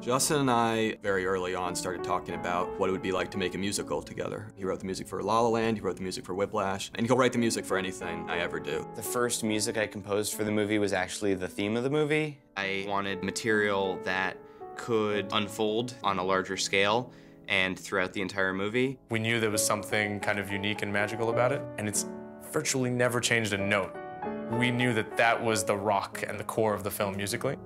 Justin and I, very early on, started talking about what it would be like to make a musical together. He wrote the music for La La Land, he wrote the music for Whiplash, and he'll write the music for anything I ever do. The first music I composed for the movie was actually the theme of the movie. I wanted material that could unfold on a larger scale and throughout the entire movie. We knew there was something kind of unique and magical about it, and it's virtually never changed a note. We knew that that was the rock and the core of the film musically.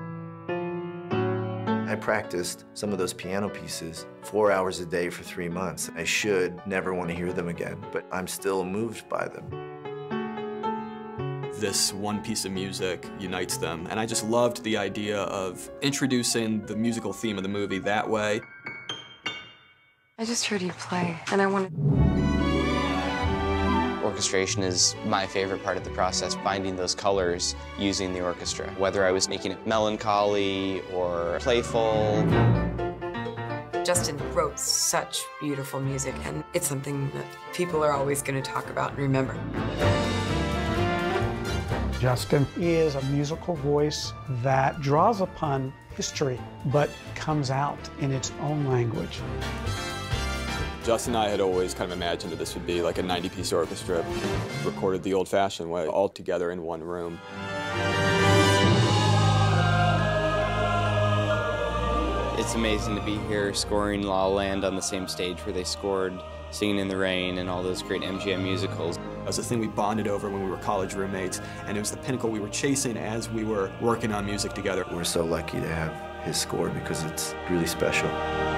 I practiced some of those piano pieces 4 hours a day for 3 months. I should never want to hear them again, but I'm still moved by them. This one piece of music unites them, and I just loved the idea of introducing the musical theme of the movie that way. I just heard you play, and I wanted... Orchestration is my favorite part of the process, finding those colors using the orchestra. Whether I was making it melancholy or playful. Justin wrote such beautiful music, and it's something that people are always going to talk about and remember. Justin is a musical voice that draws upon history, but comes out in its own language. Justin and I had always kind of imagined that this would be like a 90-piece orchestra, recorded the old-fashioned way, all together in one room. It's amazing to be here scoring La La Land on the same stage where they scored Singing in the Rain and all those great MGM musicals. It was a thing we bonded over when we were college roommates, and it was the pinnacle we were chasing as we were working on music together. We're so lucky to have his score because it's really special.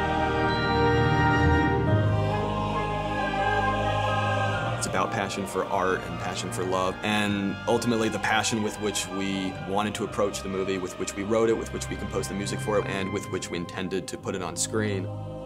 It's about passion for art and passion for love, and ultimately the passion with which we wanted to approach the movie, with which we wrote it, with which we composed the music for it, and with which we intended to put it on screen.